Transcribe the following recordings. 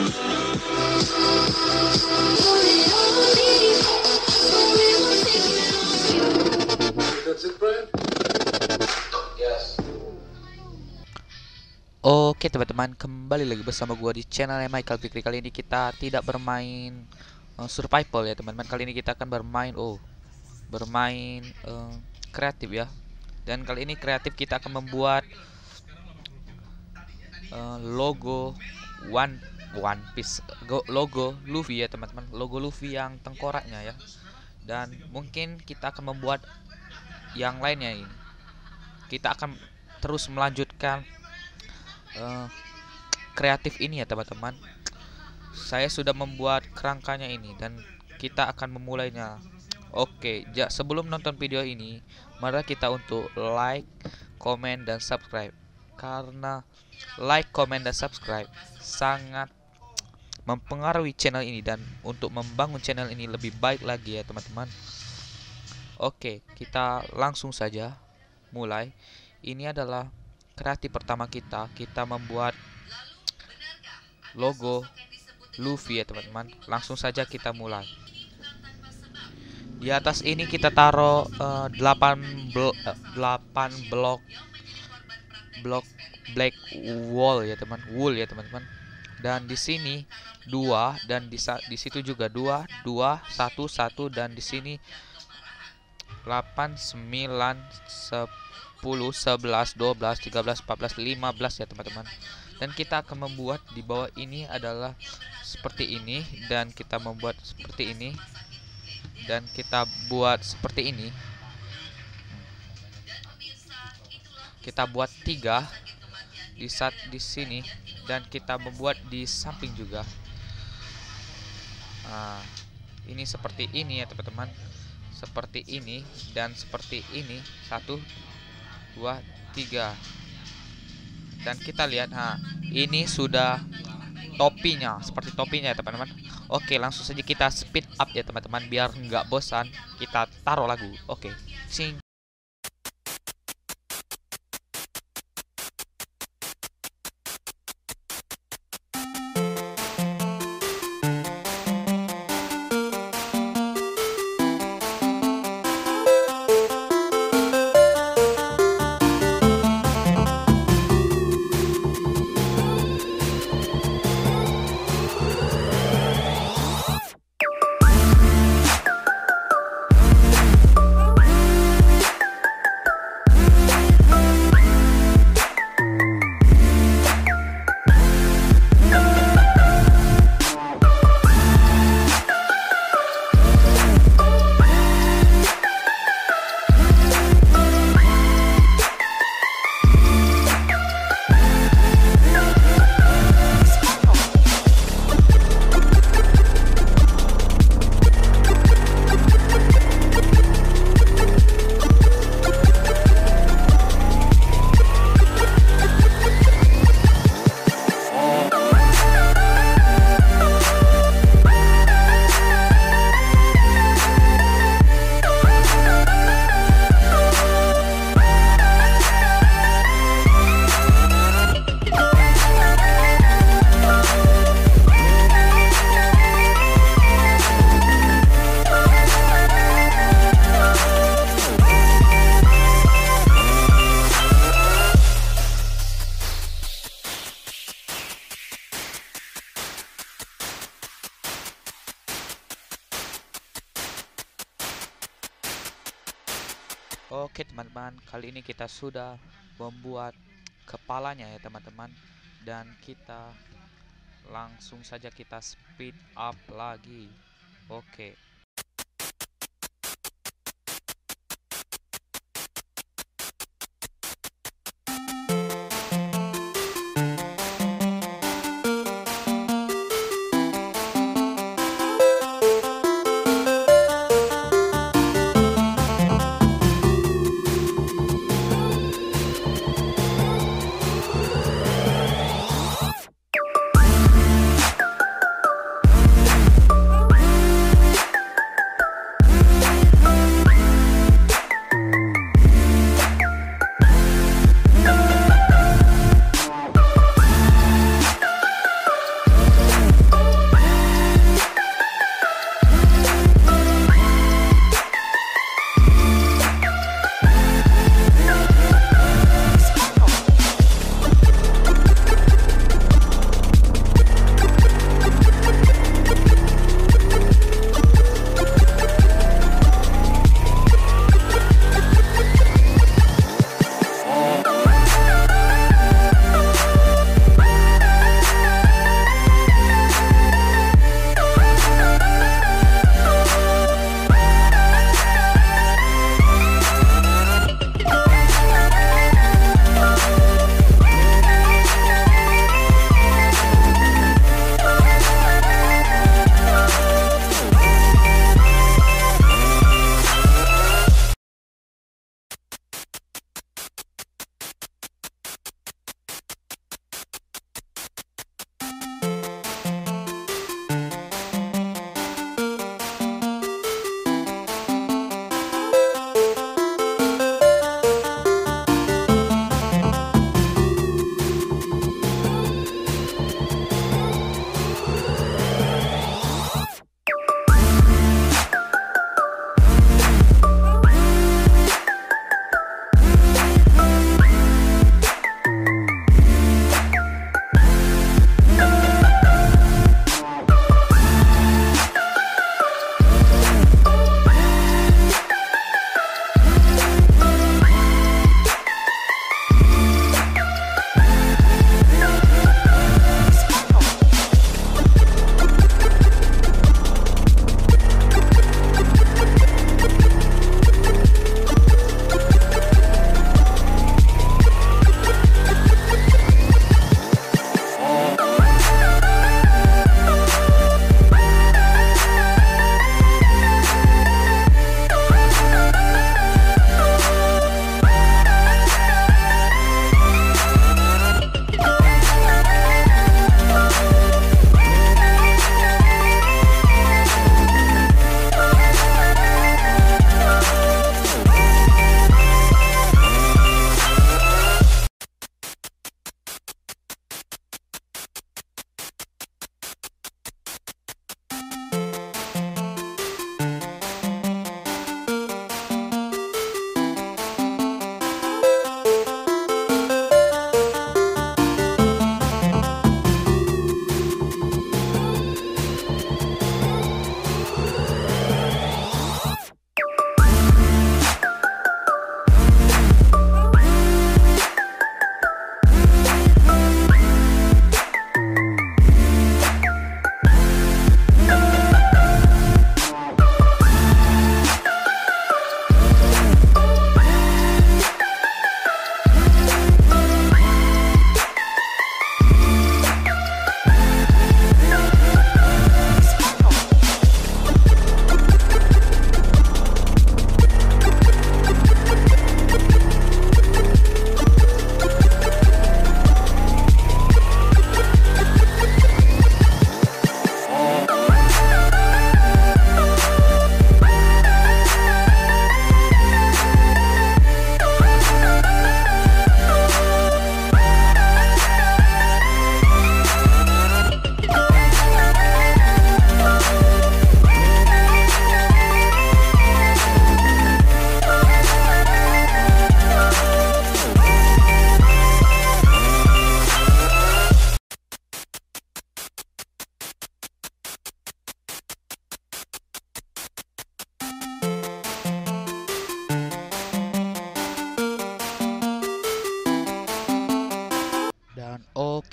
Oke teman-teman, kembali lagi bersama gua di channel Mhaikalfkr. Kali ini kita tidak bermain survival ya teman-teman. Kali ini kita akan bermain kreatif ya. Dan kali ini kreatif kita akan membuat logo One Piece, logo Luffy ya teman-teman. Logo Luffy yang tengkoraknya ya. Dan mungkin kita akan membuat yang lainnya ini. Kita akan terus melanjutkan kreatif ini ya teman-teman. Saya sudah membuat kerangkanya ini dan kita akan memulainya. Oke, sebelum nonton video ini, mari kita untuk like, komen, dan subscribe. Karena like, komen, dan subscribe sangat mempengaruhi channel ini dan untuk membangun channel ini lebih baik lagi ya teman-teman. Oke, kita langsung saja mulai. Ini adalah kreatif pertama kita membuat logo Luffy ya teman-teman. Langsung saja kita mulai. Di atas ini kita taruh 8 blok black wool ya teman-teman. Dan di sini 2 dan di situ juga 2, 1 dan di sini 8, 9, 10, 11, 12, 13, 14, 15 ya teman-teman. Dan kita akan membuat di bawah ini adalah seperti ini, dan kita membuat seperti ini, dan kita buat seperti ini. Kita buat 3 di sini, dan kita membuat di samping juga. Nah, ini seperti ini ya teman-teman. Seperti ini dan seperti ini. 1, 2, 3. Dan kita lihat, ini sudah topinya, seperti topinya ya teman-teman. Oke, langsung saja kita speed up ya teman-teman, biar nggak bosan. Kita taruh lagu. Oke, sing. Oke teman-teman, kali ini kita sudah membuat kepalanya ya teman-teman. Dan kita langsung saja kita speed up lagi. Oke.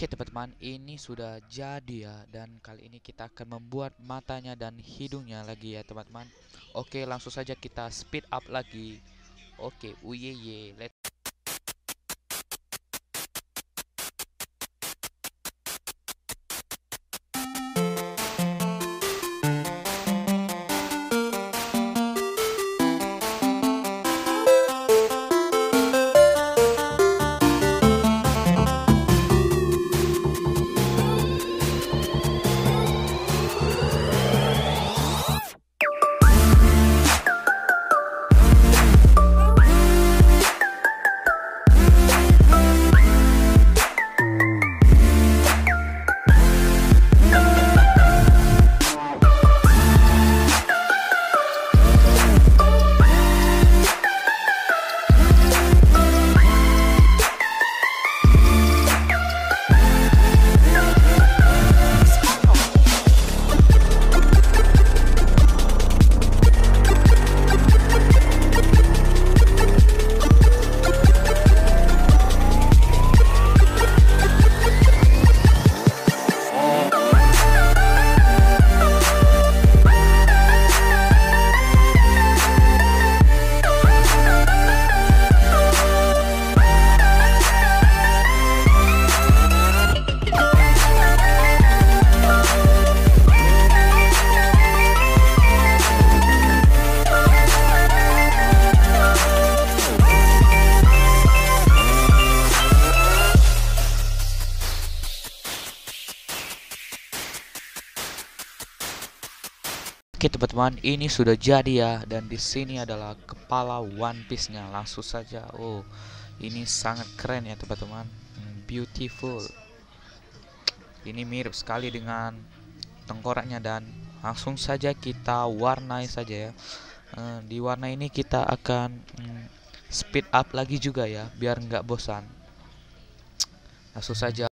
Oke teman-teman, ini sudah jadi ya, dan kali ini kita akan membuat matanya dan hidungnya lagi ya teman-teman. Oke, langsung saja kita speed up lagi. Oke, uyeye, let's. Oke teman-teman, ini sudah jadi ya, dan di sini adalah kepala One Piece-nya. Langsung saja. Oh, ini sangat keren ya teman-teman. Beautiful. Ini mirip sekali dengan tengkoraknya, dan langsung saja kita warnai saja ya. Di warna ini kita akan speed up lagi juga ya, biar nggak bosan. Langsung saja.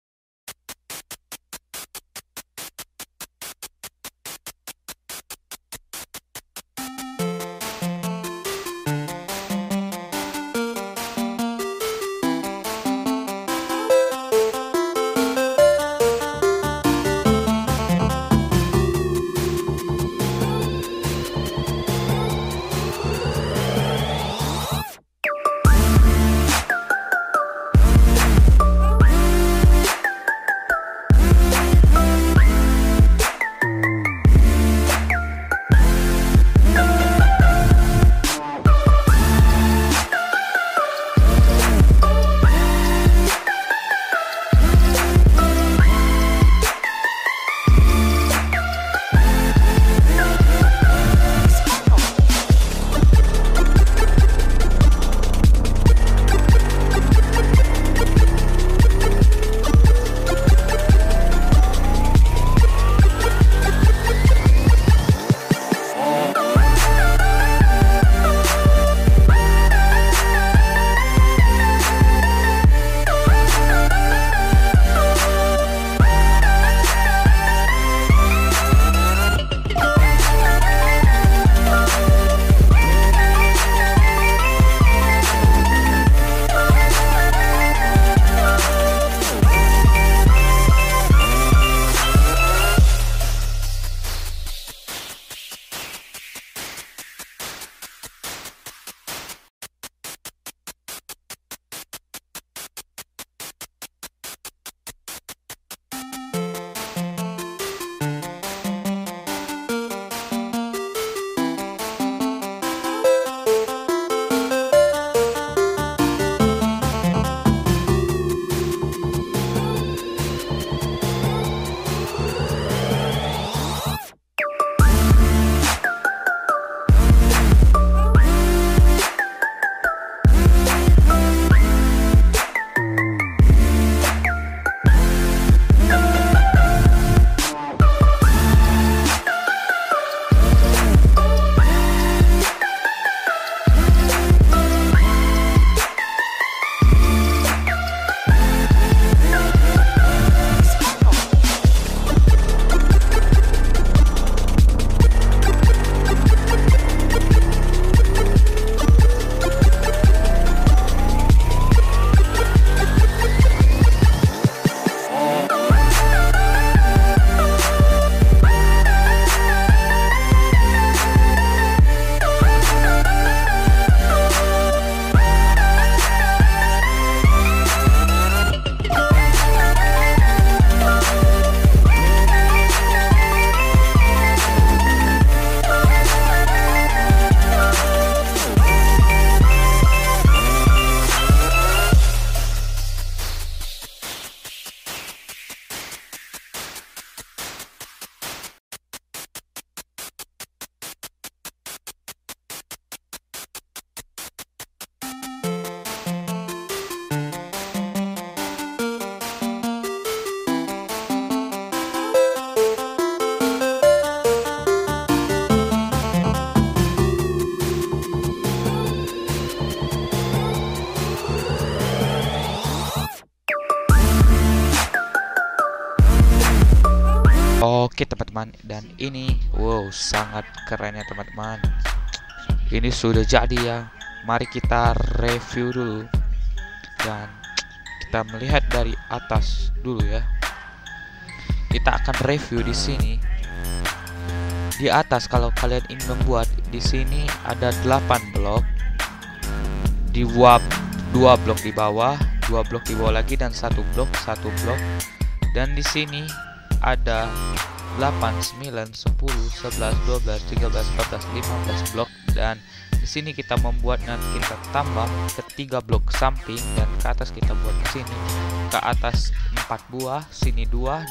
Oke teman-teman, dan ini wow sangat keren ya teman-teman. Ini sudah jadi ya. Mari kita review dulu dan kita melihat dari atas dulu ya. Kita akan review di sini. Di atas kalau kalian ingin membuat, di sini ada 8 blok. Di 2 blok di bawah, 2 blok di bawah lagi, dan 1 blok. Dan di sini ada 8, 9, 10, 11, 12, 13, 14, 15 blok. Dan di sini kita membuat, nanti kita tambah ke 3 blok samping, dan ke atas kita buat ke sini. Ke atas 4 buah, sini 2,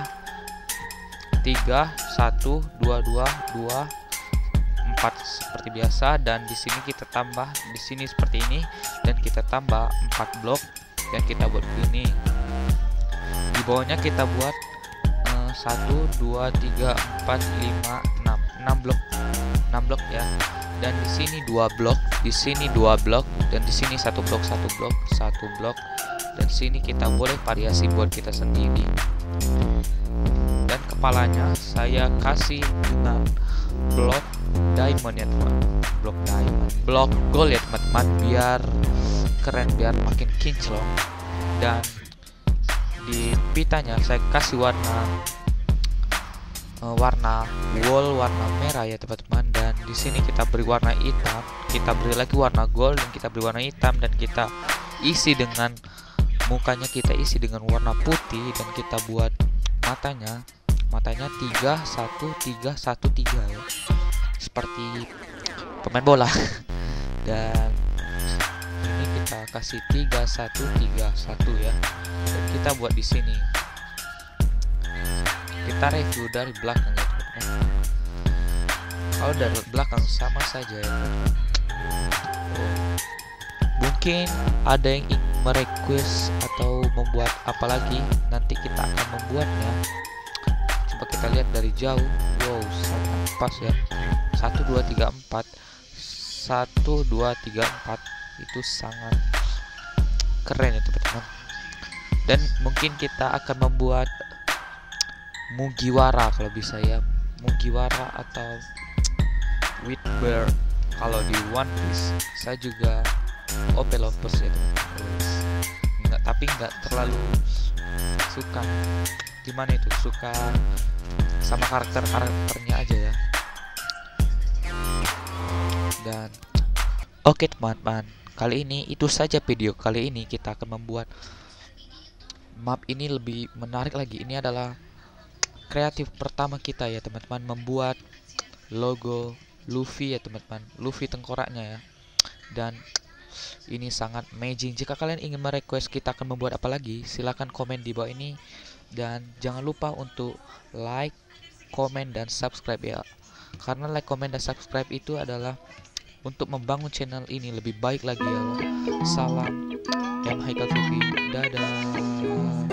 3, 1, 2, 4 seperti biasa. Dan di sini kita tambah di sini seperti ini, dan kita tambah 4 blok dan kita buat begini. Di bawahnya kita buat 1, 2, 3, 4, 5, 6 blok. 6 blok ya. Dan di sini 2 blok, di sini 2 blok, dan di sini 1 blok, 1 blok, 1 blok. Dan sini kita boleh variasi buat kita sendiri. Dan kepalanya saya kasih dengan blok diamond ya teman. Blok gold ya teman-teman, biar keren, biar makin kinclong. Dan di pitanya saya kasih warna wool, warna merah ya teman-teman. Dan di sini kita beri warna hitam, kita beri lagi warna gold, dan kita beri warna hitam, dan kita isi dengan mukanya, kita isi dengan warna putih, dan kita buat matanya 3, 1, 3, 1, 3 ya, seperti pemain bola. Dan ini kita kasih 3, 1, 3, 1 ya. Dan kita buat di sini. Kita review dari belakang ya teman-teman. Kalau dari belakang sama saja ya. Mungkin ada yang ingin merequest atau membuat apa lagi, nanti kita akan membuatnya. Coba kita lihat dari jauh. Wow, sangat pas ya. 1, 2, 3, 4. 1, 2, 3, 4. Itu sangat keren ya teman-teman. Dan mungkin kita akan membuat Mugiwara kalau bisa ya, Mugiwara atau Whitbear kalau di One Piece. Saya juga OP lovers ya teman-teman. Tapi nggak terlalu suka, gimana itu, suka sama karakternya aja ya. Dan oke teman-teman, kali ini itu saja video kali ini. Kita akan membuat map ini lebih menarik lagi. Ini adalah kreatif pertama kita ya teman-teman, membuat logo Luffy ya teman-teman, Luffy tengkoraknya ya. Dan ini sangat amazing. Jika kalian ingin merequest kita akan membuat apa lagi, silahkan komen di bawah ini. Dan jangan lupa untuk like, komen, dan subscribe ya. Karena like, komen, dan subscribe itu adalah untuk membangun channel ini lebih baik lagi ya. Salam Mhaikalfkr, dadah.